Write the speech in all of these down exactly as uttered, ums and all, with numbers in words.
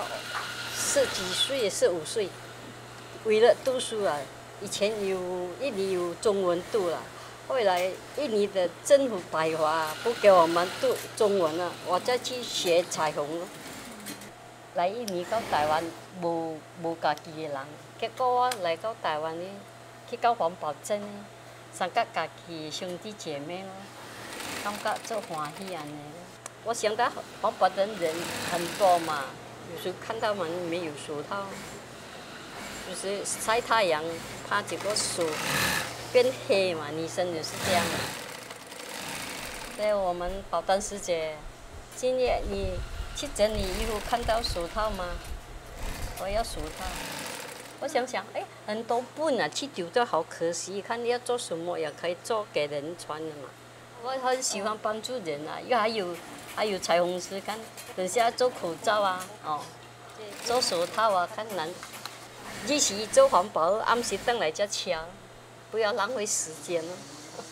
十几岁、十五岁，为了读书啊，以前有印尼有中文读了，后来印尼的政府排华不给我们读中文了，我再去学彩虹了。来印尼到台湾无无家己的人，结果我来到台湾呢，去到环保镇呢，三甲家己兄弟姐妹咯，感觉做欢喜安尼。我想到环保镇人很多嘛，有时看到他们没有手套，就是晒太阳，怕这个手变黑嘛，女生就是这样的。所以我们保单师姐，今夜你去整理衣服看到手套吗？我要手套。我想想，哎，很多布啊，去丢掉好可惜。看你要做什么也可以做给人穿的嘛。我很喜欢帮助人啊，又还有还有彩虹师看，等下做口罩啊，哦，做手套啊，看人。日时做环保，暗时回来再敲，不要浪费时间了。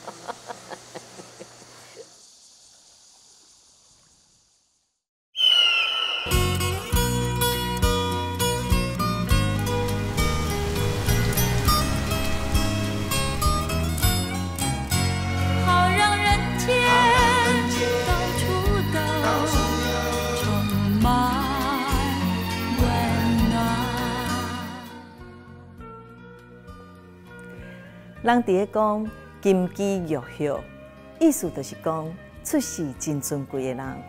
人伫咧讲金枝玉叶，意思就是讲出世真尊贵的人。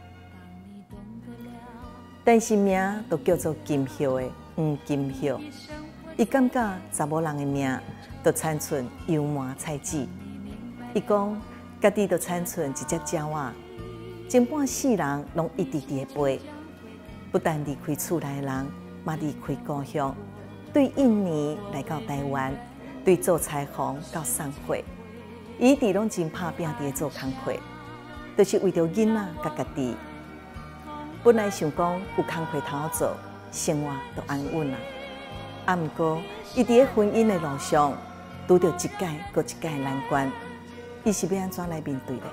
但是名都叫做金叶的黄金叶，伊感觉查某人的命都产出油麻菜籽。伊讲家己都产出一只鸟仔，前半世人拢一直伫咧飞，不但离开厝内的人，嘛离开故乡，对印尼来到台湾。对做裁缝到送货，伊一直拢真拍拼伫做工课，就是为着囡仔甲家己。本来想讲有工课通好做，生活就安稳啦。啊，毋过伊伫咧婚姻的路上，拄着一届搁一届难关，伊是要安怎来面对咧？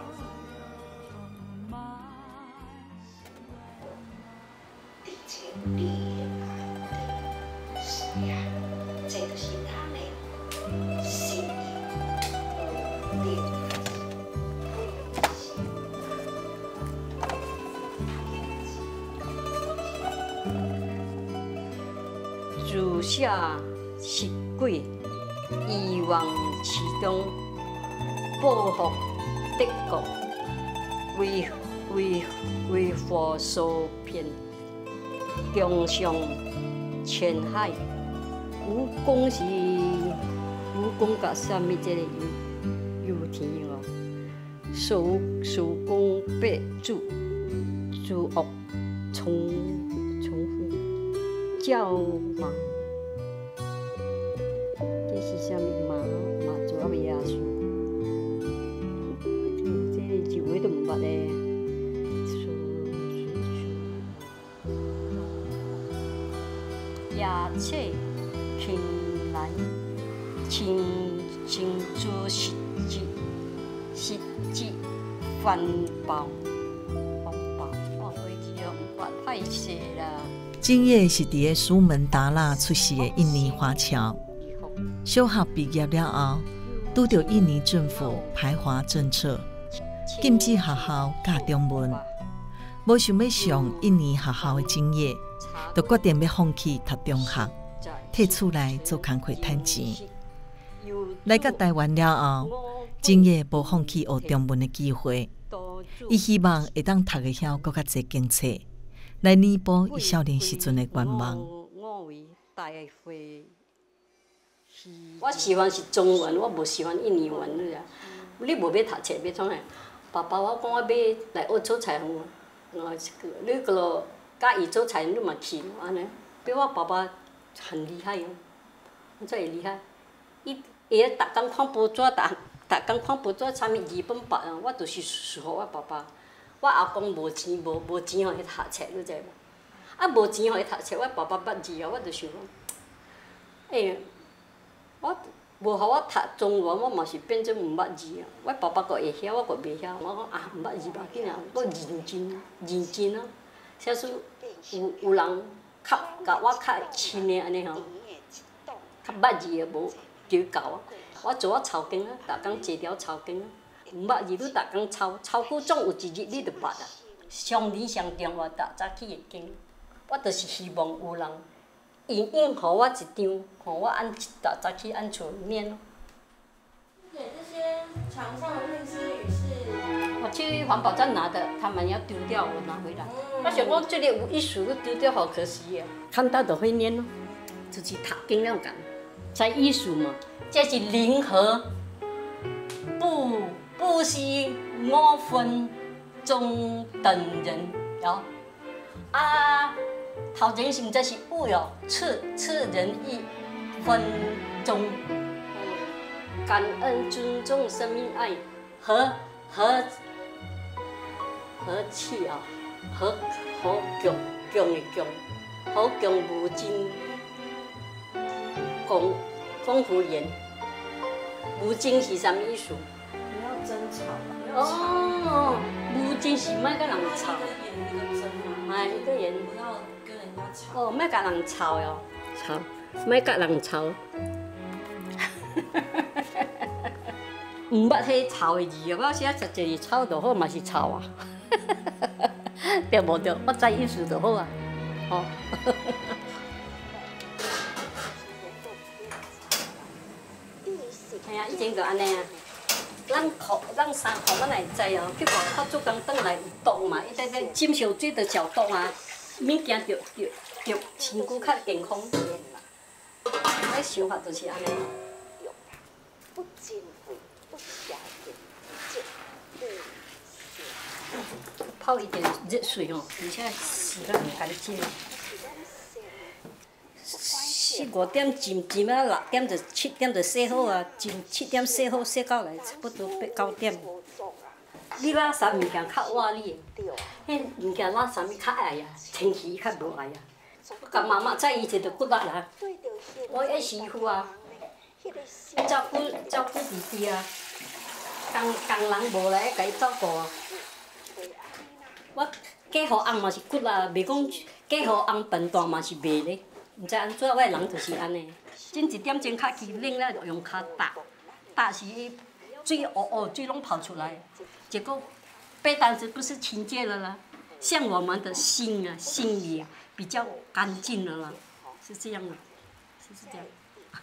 如下是贵，以往其中报复敌国，为为为祸所骗，共向前海。武功是武功甲啥物？这个有有天哦，手手工被诛，诸恶重重复教盲。这是啥物麻麻做啊未啊输？这个字尾都唔捌咧。鸦雀凭栏，青青竹实际实际环保环保，我回去用法太写啦。 今夜是伫咧苏门答腊出世的印尼华侨，小学毕业了后，拄到印尼政府排华政策，禁止学校教中文，无想要上印尼学校的经验，就决定要放弃读中学，退厝内做工课赚钱。来到台湾了后，今夜无放弃学中文的机会，伊希望会当读会晓更较侪经册。来弥补伊少年时阵的愿望。 我喜欢是中文，我无喜欢印尼文的。你无要读册，要创啥？爸爸，我讲我要来学做裁缝，我你个甲伊做裁缝，你嘛去安尼。比我爸爸很厉害哦，真会厉害。伊伊逐工看报纸，逐逐工看报纸，啥物二本八啊，我就是输互我爸爸。我阿公无钱，无无钱互伊读册，你知无？啊，无钱互伊读册，我爸爸捌字啊，我就想讲，哎，我无互我读中文，我嘛是变做毋捌字啊。我爸爸个会晓，我个袂晓。我讲啊，毋捌字无要紧啊，我认真认真啊。写书有有人较甲我较亲的安尼吼，较捌字的无丢教啊。我做啊抄经啊，逐工坐条抄经啊，毋捌字你逐工抄，抄久总有一日你就捌啊。上年上重我逐早起的经，我就是希望有人应应互我一张，互我按逐早起按厝念咯。 对，这些墙上的运势语是。 我去环保站拿的，他们要丢掉，我拿回来。我想讲这里有意思，丢掉好可惜啊。看到就会念咯，就是读经了咁，才艺术嘛。这是零和，不不是我分中等人哟。啊，头前是毋知是有哟，次次人一分钟。感恩、尊重、生命、爱，和和和气啊，和和强强的强，和强无尽功功夫言。无尽是啥意思？ 不要争吵，不要吵。 哦，无尽是莫甲人吵。 一个言一个争嘛。 哎，一个言。 不要跟人家吵。 哦，莫甲人吵哟，吵，莫甲人吵。毋捌迄吵的字，我写实际吵就好，嘛是吵啊。对无对，我知意思就好啊。哦。哎呀，以前就安尼啊。咱裤，咱衫裤，咱会知哦。去外口做工转来有毒嘛，伊在在浸烧水就消毒啊。物件着着着身躯较健康一点啦。我想法就是安尼。 不矜贵，不狭窄，不泡一点热水哦，而且洗得很干净。四五点浸，浸到六点就七点就洗好啊，浸七点洗好，洗到来差不多八九点。你垃圾物件较活哩，迄物件垃圾物较爱啊，天气较无爱啊。我甲妈妈在以前就骨力啦，我爱媳妇啊。照顾照顾弟弟啊，工工人无来甲伊照顾啊。我嫁互翁嘛是骨啊，袂讲嫁互翁笨蛋嘛是袂咧。毋知安怎，我的人就是安尼。前一点钟较起冷了，就用骹打，打是水乌乌水拢跑出来，结果背单词不是清洁了啦，像我们的心啊、心里啊比较干净了啦，是这样的，是是这样。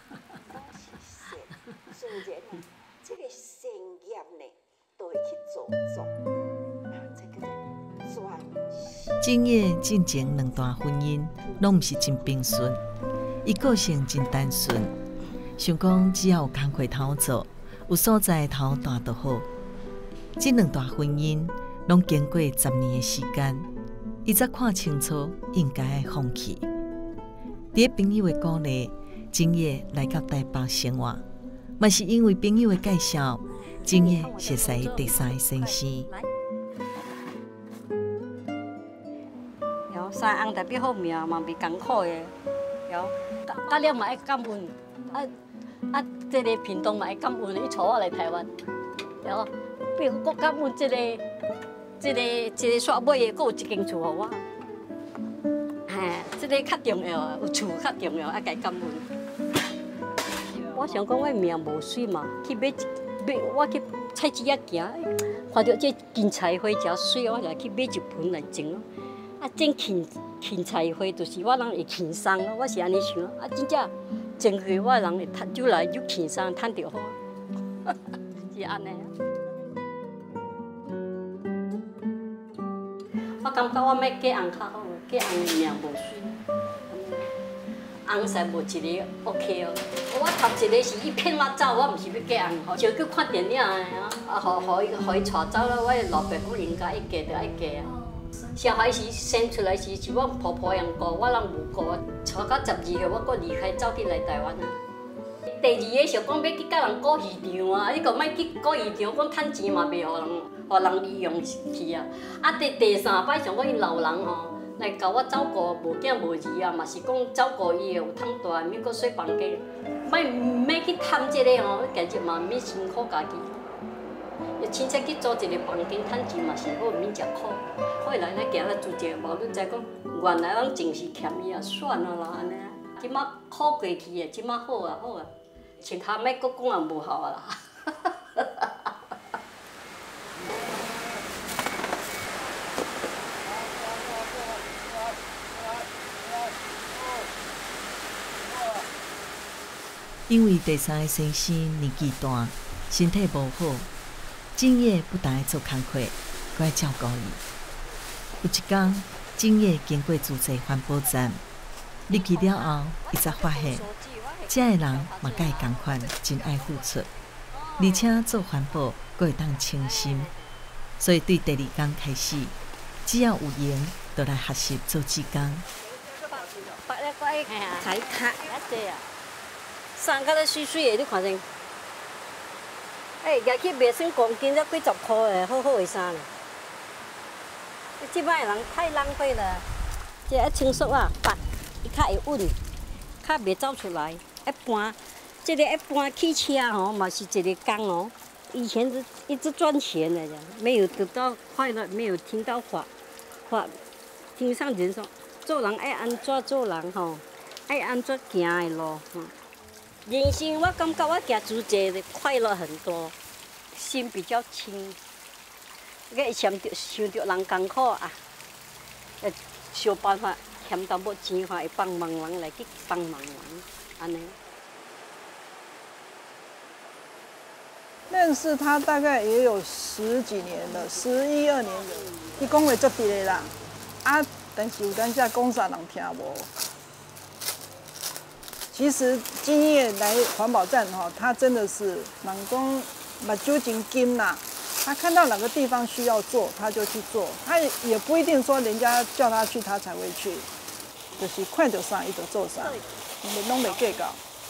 所以这个善业呢，都会去做做，这个专心。 正业进前两段婚姻，拢毋是真平顺。伊个性真单纯，想讲只要有工课通做，有所在通干就好。这两段婚姻拢经过十年的时间，伊才看清楚应该放弃。伫朋友的鼓励，正业来到台北生活。嘛是因为朋友的介绍，正业熟悉第三个先生。 有三翁代表好命嘛，袂艰苦的。有，甲了嘛爱感恩，啊啊，这个屏东嘛爱感恩，伊带我来台湾。有，比如我感恩这个，这个这个煞尾的，佫有一间厝互我。嘿，这个较重要，有厝较重要，爱甲伊感恩。我想讲，我命无水嘛，去买买，我去菜市仔行，看到这芹菜花真水，我就去买一盆来种咯。啊，种芹芹菜花就是我人会轻松咯，我是安尼想。啊，真正种去我人会趁酒来就轻松，趁着好，是安尼。我感觉我要嫁翁较好，嫁翁命无水。翁婿无一个 OK 哦，我头一个是伊骗我走，我毋是要嫁翁吼，就去看电影的啊，啊，互互伊互伊带走了，我老爸讲应该一嫁就爱嫁啊。小孩时生出来时是我婆婆样顾，我人无顾，带到十二岁我阁离开走去来台湾啊。第二个想讲要去甲人过鱼场啊，你个莫去过鱼场，讲趁钱嘛袂互人，互人利用去啊。啊，第第三摆想讲伊老人吼。来甲我照顾无囝无儿啊，嘛是讲照顾伊有通大，免阁洗房间，莫莫去贪这个吼，家己嘛免辛苦家己。 亲戚去租一个房间趁钱嘛是好，免食苦。后来咱行来做一个无，你知讲，原来咱前是欠伊啊，算了啦安尼啊。即马苦过去啊，即马好啊好啊，其他咩佫讲也无效啊啦。 因为第三个先生年纪大，身体无好，正业不但爱做工课，阁爱照顾伊。有一天，正业经过自济环保站，入去了后，伊才发现，遮个人嘛甲伊同款，真爱付出，而且做环保阁会当清心。所以对第二天开始，只要有闲，就来学习做志工。 才卡，对啊。衫甲咧水水的，你看先。哎，举去卖算公斤才几十块的，好好的衫。即摆人太浪费了，这要清爽啊，拔，伊较会稳，较袂走出来。一搬，这个一搬汽车哦，嘛是一个工哦。以前是一直赚钱的，没有得到快乐，没有听到法法，听上人说，做人爱安怎做人吼，爱安怎行的路。嗯 人生我感觉我行自济的快乐很多，心比较轻。个想着想着人艰苦啊，呃，想办法欠淡薄钱话，会帮忙人来去帮忙人，安尼。 认识他大概也有十几年了，十一二年了。伊讲话足直的啦，啊，但是有当时讲啥人听无。 其实今夜来环保站哈，他真的是人讲目睭真金呐。他看到哪个地方需要做，他就去做。他也不一定说人家叫他去，他才会去，就是看到啥伊就做啥，你拢袂计较。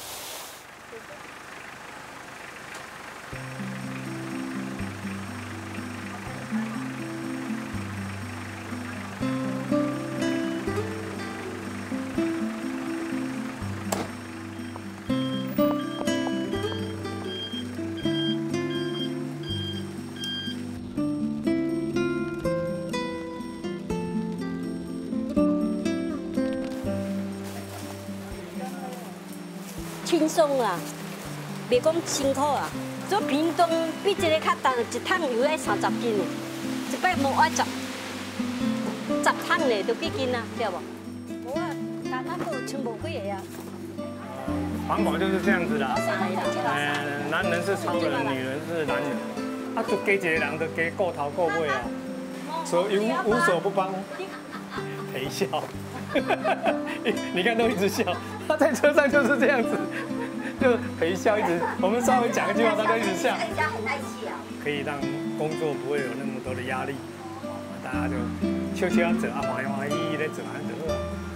轻松啊，袂讲辛苦啊。做屏东比这个较重，一桶油要三十斤呢，一摆无爱十十桶呢，就几斤啊，对无？无啊，干那个剩无几个啊。 环保就是这样子啦，呃，男人是超人，女人是男人，啊，就给一个人就给够头够尾啊，所以无无所不帮，陪笑。你看都一直笑，他在车上就是这样子，就陪笑一直。我们稍微讲一句话，他就一直笑。可以让工作不会有那么多的压力，大家就笑笑做啊，欢喜欢喜在做安就好。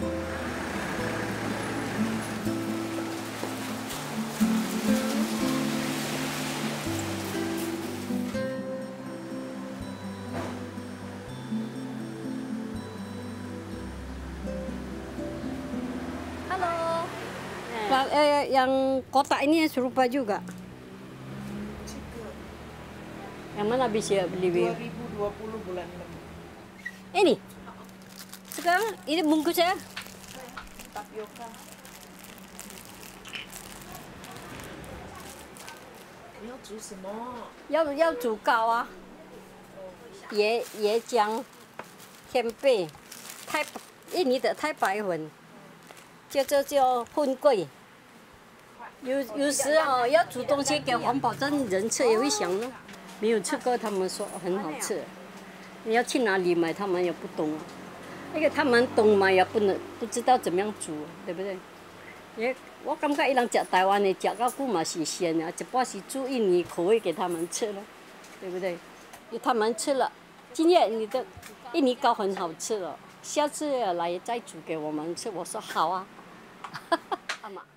Eh, yang kotak ini serupa juga. Yang mana bisa beli? dua ribu dua puluh bulan. Ini. Sekarang ini bungkus ya. Tapioka. 你要煮什么？ 要要煮糕啊，椰椰浆、天贝、太印尼的太白粉，叫做叫混桂。 有有时哦，要煮东西给环保站人吃，也会想呢。没有吃过，他们说很好吃。你要去哪里买，他们也不懂啊。那个他们懂嘛，也不能不知道怎么样煮，对不对？也我感觉伊人吃台湾的吃到久嘛是鲜啊，一半是煮印尼口味给他们吃了，对不对？他们吃了，今天你的印尼糕很好吃了，下次来再煮给我们吃。我说好啊。阿妈。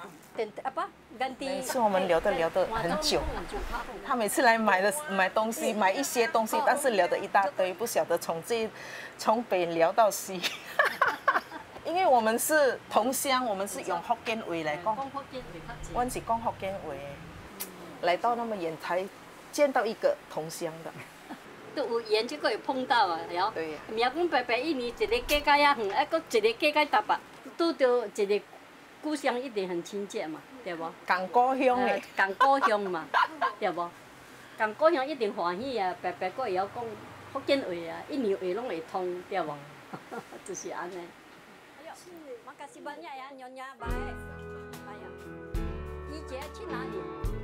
每次我们聊得聊得很久，他每次来买的买东西，买一些东西，但是聊得一大堆，不晓得从这从北聊到西。因为我们是同乡，我们是用福建话来讲，我是讲福建话，来到那么远才见到一个同乡的。 都有缘就可以碰到啊，了。 对。 明讲白白一年一个嫁到遐远，还搁一个嫁到台北，拄到一个故乡一定很亲切嘛，对无？ 同故乡的。 同故乡嘛，对无？同故乡一定欢喜啊，白白搁会晓讲福建话啊，印尼话拢会通，对无？就是安尼。是，马卡西班牙呀，娘娘拜。哎呀，你姐去哪里？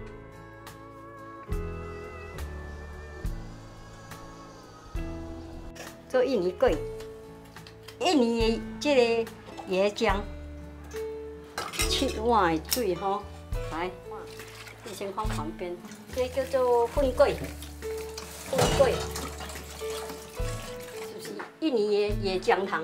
做印尼粿，印尼的这个椰浆，七碗的水吼，来，你先放旁边。这叫做粉粿，粉粿就是印尼的椰浆糖。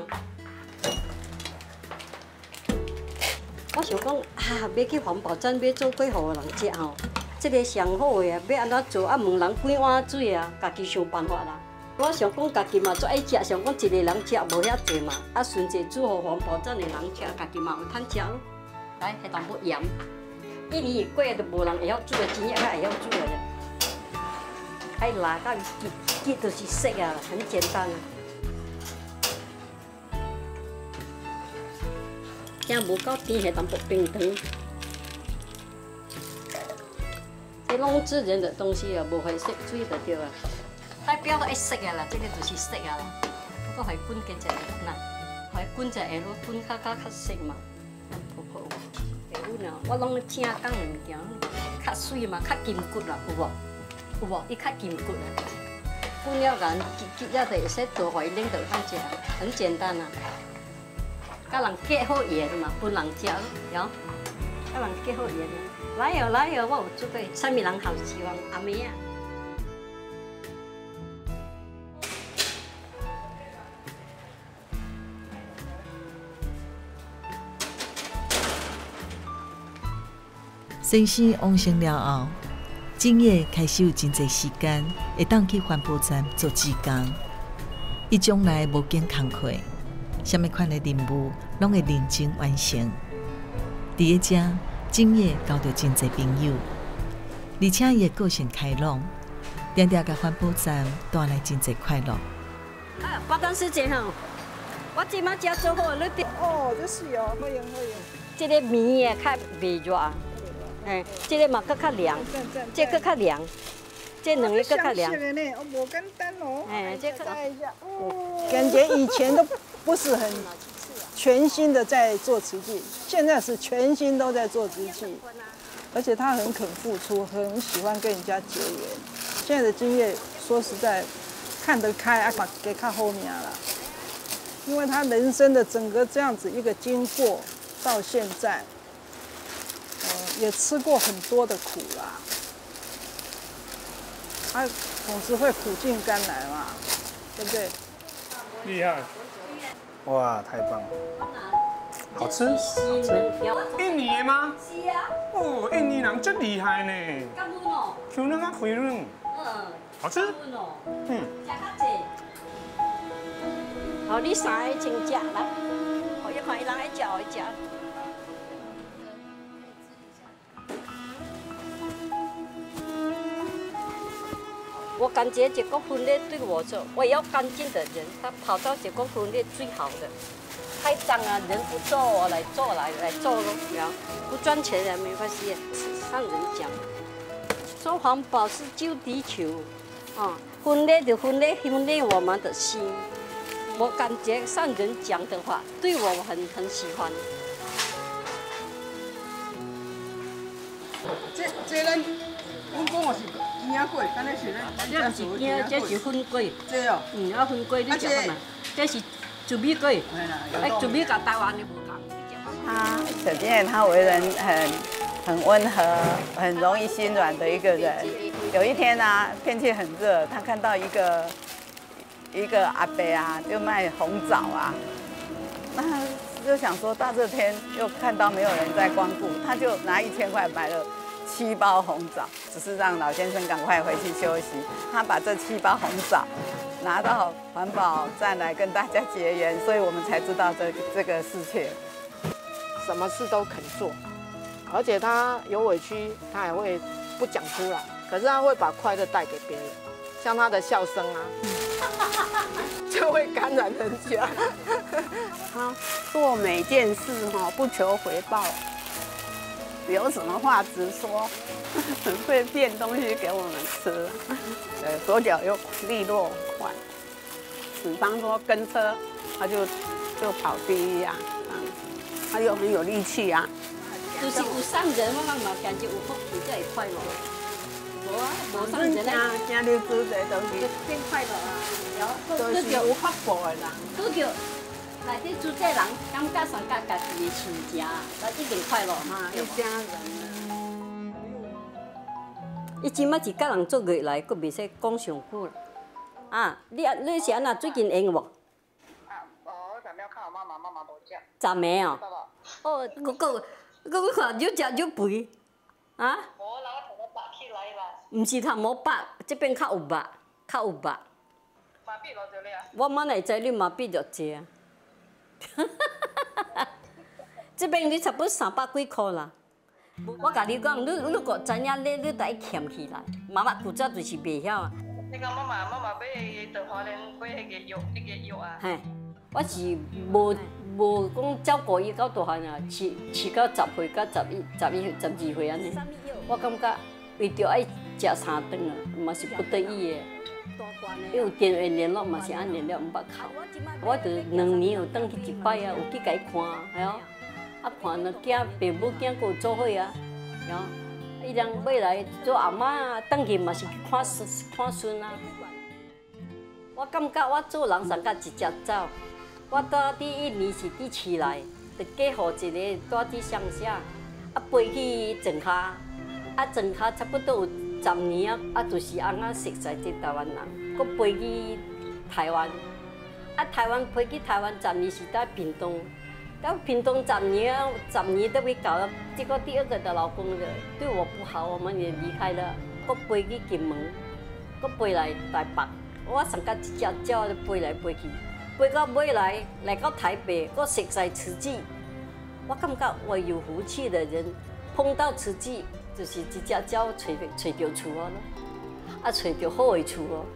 我想讲啊，要去环保站要做粿，互人食吼，这个上好的啊，要安怎做啊？问人几碗水啊，家己想办法啦。我想讲，家己嘛最爱食，想讲一个人食无遐济嘛，啊顺势煮互环保站的人食，家己嘛有趁食咯。来，下淡薄盐，印尼的粿都无人会晓煮的，真正较会晓煮的咧。爱辣到结结就是熟啊，很简单啊。惊无够甜，下淡薄冰糖。这拢自然的东西啊，无会熟水就对啊。代表都爱熟啊啦，这个就是熟啊啦。不过还滚几只呐，还滚只下落滚较较较熟嘛，泡泡。会有呢，我拢听讲的物件，较水嘛，较筋骨啦，有无？有无？伊较筋骨啊。滚了干，结结了就会使做回冷就通食，很简单啊。甲人结好缘嘛，分人食咯，有？甲人结好缘啊！来哟来哟，我有准备，啥物人好希望阿妹啊？ 先生完成了后，正业开始有真侪时间会当去环保站做志工。伊将来无间工课，什么款的任务拢会认真完成。伫个遮，正业交到真侪朋友，而且伊的个性开朗，常常甲环保站带来真侪快乐。 啊，报告师姐吼，我即马食做好，你得哦，这是哦，好用好用。 这个面啊，较袂热。哎，这个嘛，搁较凉，这搁较凉，这两个搁较凉。 的呢，哦，无简单哦。 哎，这个哦，感觉以前都不是很全新的在做瓷器，现在是全新都在做瓷器，而且他很肯付出，很喜欢跟人家结缘。现在的经验，说实在，看得开啊，给看后面了，因为他人生的整个这样子一个经过到现在。也吃过很多的苦啦，他总是会苦尽甘来嘛，对不对？ 厉害！哇，太棒了，好吃，好吃。印尼的吗？是啊。哦，印尼人真厉害呢。 干嫩哦。 Q 嫩啊，肥嫩。 嗯。 好吃。嗯。 食较济。好，你三个请食来，我一看伊人爱食，爱食。我感觉结果婚礼对我说，我要干净的人，他跑到结果婚礼最好的。太脏啊，人不做，我来做来来做咯，然后不赚钱也没关系，上人讲，做环保是救地球，啊，婚礼的婚礼，婚礼我们的心，我感觉上人讲的话，对我很很喜欢。 这这咱，阮讲我是。惊粿，敢那是咱这不是惊，这是粉粿。 这哦。 嗯，啊粉粿你食看嘛？这是糯米粿。哎，糯米甲台湾的不同。 他小金他为人很很温和，很容易心软的一个人。有一天啊，天气很热，他看到一个一个阿伯啊，就卖红枣啊，那他就想说大热天又看到没有人在光顾，他就拿一千块买了。七包红枣，只是让老先生赶快回去休息。他把这七包红枣拿到环保站来跟大家结缘，所以我们才知道这这个事情。 什么事都肯做，而且他有委屈，他还会不讲出来， 可是他会把快乐带给别人，像他的笑声啊，就会感染人家。 他做每件事哈不求回报，有什么话直说，会变东西给我们吃。对，手脚又利落快，比方说跟车，他就就跑第一啊，他又很有力气啊。 就是有送人，我嘛感觉有福气才会快乐。无啊，无送人啊， 今日煮这东西变快乐啊。 都是有福报的人。 都叫内底住这人感觉上家家己的亲家，那一定快乐哈，一家人。伊即摆一家人做月来，佫袂使讲上久啦。啊，你啊，你是安那最近闲无？ 啊，无，我昨暝看我妈妈，妈妈无食。 昨暝哦。哦，佫佫佫看越食越肥，啊？ 无啦，我头壳拔起来啦。 毋是头毛拔，这边较有肉，较有肉。 麻痹落着了。 我妈会知你麻痹着济啊。这边你差不多三百几箍啦。我甲你讲，你你个知影，你你得欠起来。妈妈古早就是袂晓啊。 你讲妈妈，妈妈买迄个花莲买迄个药，迄个药啊。 嘿，我是无无讲照顾伊到大汉啊，饲饲到十岁到十一、十一、十二岁安尼。我感觉为着爱食三顿啊，嘛是不得已的。伊有电话联络嘛是按联络，毋捌靠。我着两年有转去一摆啊，有去甲伊看，系哦。啊看了囝爸母囝佫有做伙啊，然后伊人尾来做阿嬷啊，转去嘛是去看孙看孙啊。我感觉我做人上甲一只走，我住伫印尼是伫市内，着嫁互一个住伫乡下，啊飞去庄脚，啊庄脚差不多有十年啊，啊就是翁仔熟识即台湾人，佫飞去台湾，啊台湾飞去台湾十年是在屏东。到屏东十年啊，十年都未到，结果第二个的老公的对我不好，我们也离开了。我飞去金门，我飞来台北，我上甲一只鸟飞来飞去，飞到尾来来到台北，我熟悉慈济。我感觉我有福气的人碰到慈济，就是一只鸟找找到厝咯，啊找到好的厝咯。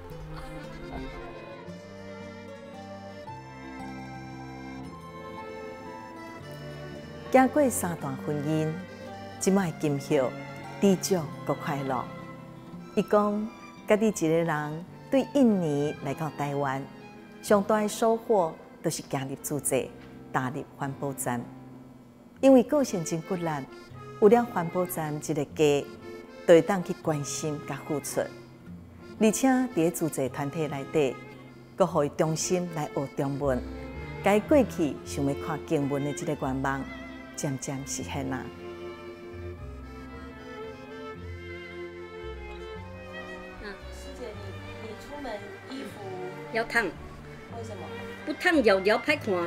经过三段婚姻，即摆今后知足搁快乐。伊讲，家己一个人对印尼来到台湾，上大的收获就是行入自责，踏入环保站。因为个性真骨力，有了环保站这个家，就会当去关心甲付出，而且伫自责团体内底，搁互伊重新来学中文，甲伊过去想要看经文的这个愿望。渐渐实现啦。 嗯，师姐，你你出门衣服要烫， 为什么？ 不烫摇摇歹看。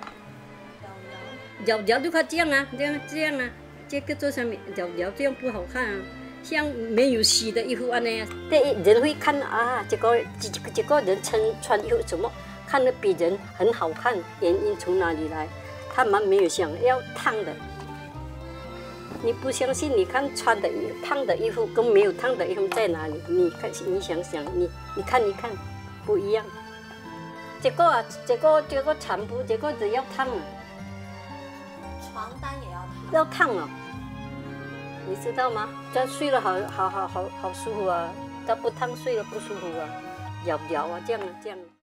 摇摇就看这样啊，这样这样啊，这个做什么？摇摇这样不好看啊，像没有洗的衣服安尼啊。对，人会看啊，这个这个这个人穿穿衣服怎么看得比人很好看？原因从哪里来？他们没有想要烫的，你不相信？你看穿的衣烫的衣服跟没有烫的衣服在哪里？你看，你想想，你你看一看，不一样。这个啊，这个这个长布，这个只要烫啊， 床单也要烫， 要烫啊，你知道吗？这样睡了好好好好好舒服啊，它不烫睡了不舒服啊，摇摇啊，这样啊这样。